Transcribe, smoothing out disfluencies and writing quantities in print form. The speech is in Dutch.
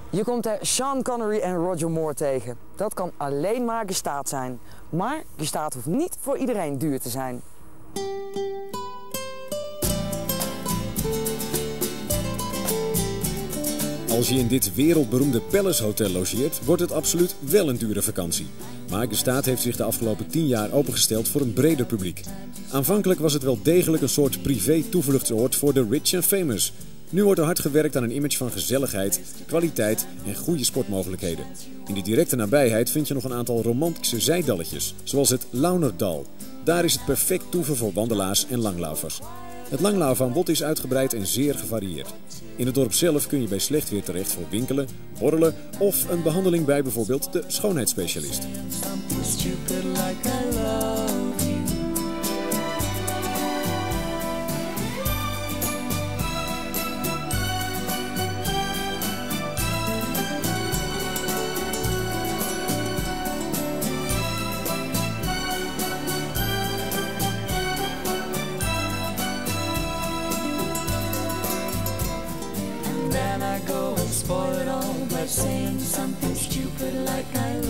Je komt er Sean Connery en Roger Moore tegen. Dat kan alleen maar gestaat zijn. Maar gestaat hoeft niet voor iedereen duur te zijn. Als je in dit wereldberoemde Palace Hotel logeert, wordt het absoluut wel een dure vakantie. Maar Gestaat heeft zich de afgelopen 10 jaar opengesteld voor een breder publiek. Aanvankelijk was het wel degelijk een soort privé-toevluchtsoord voor de rich en famous. Nu wordt er hard gewerkt aan een image van gezelligheid, kwaliteit en goede sportmogelijkheden. In de directe nabijheid vind je nog een aantal romantische zijdalletjes, zoals het Launerdal. Daar is het perfect toeven voor wandelaars en langlaufers. Het langlaufaanbod is uitgebreid en zeer gevarieerd. In het dorp zelf kun je bij slecht weer terecht voor winkelen, borrelen of een behandeling bij bijvoorbeeld de schoonheidsspecialist. Then I go and spoil it all by saying something stupid like I